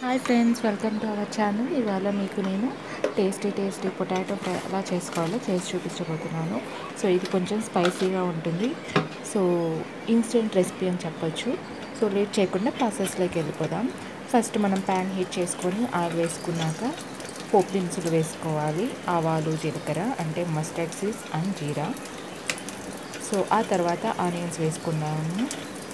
Hi friends, welcome to our channel. ఇవాళ మీకు నేను టేస్టీ పొటాటో ఫ్రై ఎలా చేసుకోవాలో చేసి చూపించబోతున్నాను. సో ఇది కొంచెం స్పైసీగా ఉంటుంది. సో ఇన్స్టెంట్ రెసిపీ అని చెప్పొచ్చు. సో లేట్ చేయకుండా ప్రాసెస్లోకి వెళ్ళిపోదాం. ఫస్ట్ మనం ప్యాన్ హీట్ చేసుకొని ఆయిల్ వేసుకున్నాక పోపు దినుసులు వేసుకోవాలి. ఆవాలు, జీలకర్ర అంటే mustard seeds and jeera. So ఆ తర్వాత ఆనియన్స్ వేసుకున్నాము.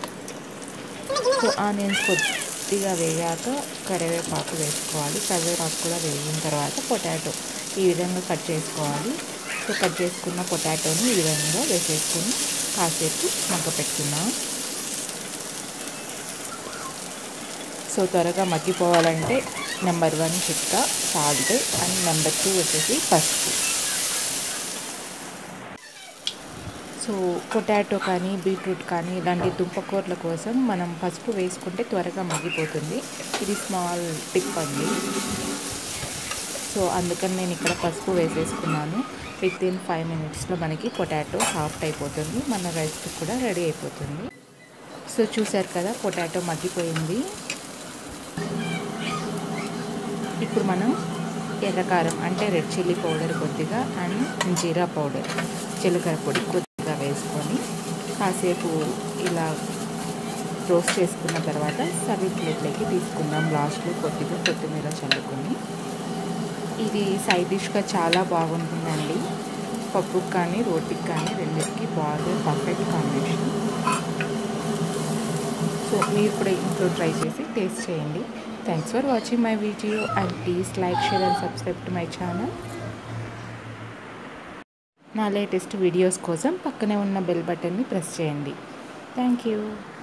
సో ఆనియన్స్ కొద్దిగా వేగాక కరివేపాకు వేసుకోవాలి. కరివేపాకు కూడా వేగిన తర్వాత పొటాటో ఈ విధంగా కట్ చేసుకోవాలి. సో కట్ చేసుకున్న పొటాటోని ఈ విధంగా వేసేసుకొని కాసేపు మగ్గపెట్టుకుందాం. సో త్వరగా మగ్గిపోవాలంటే నెంబర్ 1 చిట్కా సాల్ట్ అండ్ నెంబర్ 2 వచ్చేసి పసుపు. సో పొటాటో కానీ బీట్రూట్ కానీ ఇలాంటి దుంపకూరల కోసం మనం పసుపు వేసుకుంటే త్వరగా మగ్గిపోతుంది. ఇది స్మాల్ టిప్ అండి. సో అందుకని నేను ఇక్కడ పసుపు వేసేసుకున్నాను. వితిన్ 5 మినిట్స్లో మనకి పొటాటో సాఫ్ట్ అయిపోతుంది. మన రైస్ కూడా రెడీ అయిపోతుంది. సో చూసారు కదా, పొటాటో మగ్గిపోయింది. ఇప్పుడు మనం ఎర్రకారం అంటే రెడ్ చిల్లీ పౌడర్ కొద్దిగా అండ్ జీరా పౌడర్, జీలకర్ర పొడి కొద్దిగా వేసుకొని కాసేపు ఇలా రోస్ట్ చేసుకున్న తర్వాత సర్వింగ్ ప్లేట్లోకి తీసుకుందాం. లాస్ట్లో కొద్దిగా కొత్తిమీర చల్లుకొని. ఇది సైడ్ డిష్గా చాలా బాగుంటుందండి. పప్పుకి కానీ రోటీకి కానీ రెండింటికి బాగా పర్ఫెక్ట్ కాంబినేషన్. సో మీరు కూడా ఇంట్లో ట్రై చేసి టేస్ట్ చేయండి. Thanks for watching my video and please like, share and subscribe to my channel. నా లేటెస్ట్ వీడియోస్ కోసం పక్కనే ఉన్న బెల్ బటన్ని ప్రెస్ చేయండి. Thank you.